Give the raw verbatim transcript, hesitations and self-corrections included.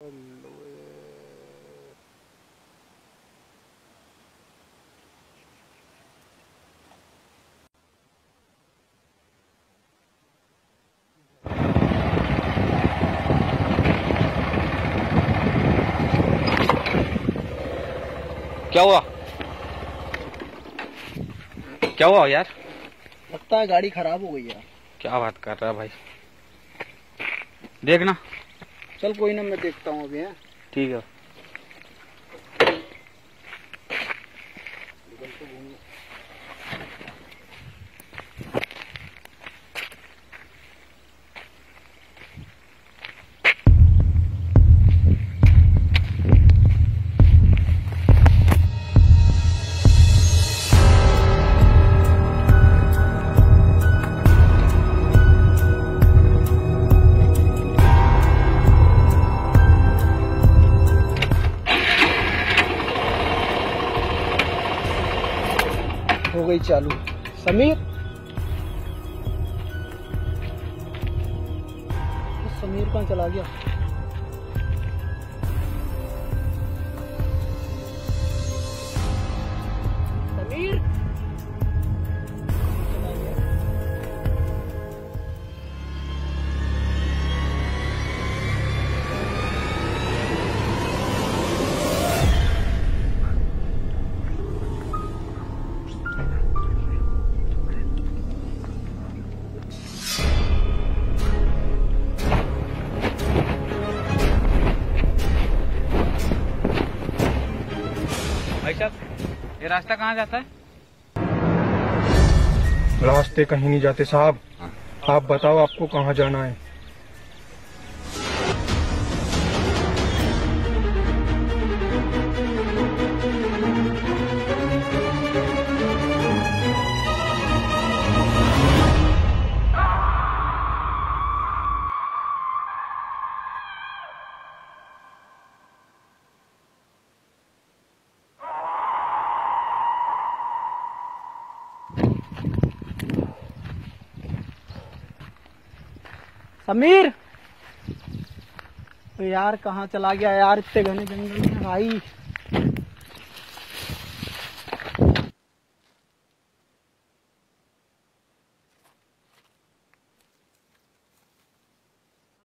क्या हुआ क्या हुआ यार? लगता है गाड़ी खराब हो गई यार। क्या बात कर रहा है भाई? देखना। चल कोई ना, मैं देखता हूँ अभी। है ठीक है। हो गई चालू। समीर समीर कहाँ चला गया? समीर भाई साहब, ये रास्ता कहाँ जाता है? रास्ते कहीं नहीं जाते साहब। आप बताओ आपको कहाँ जाना है? समीर यार कहाँ चला गया यार? इतने घने जंगल में भाई।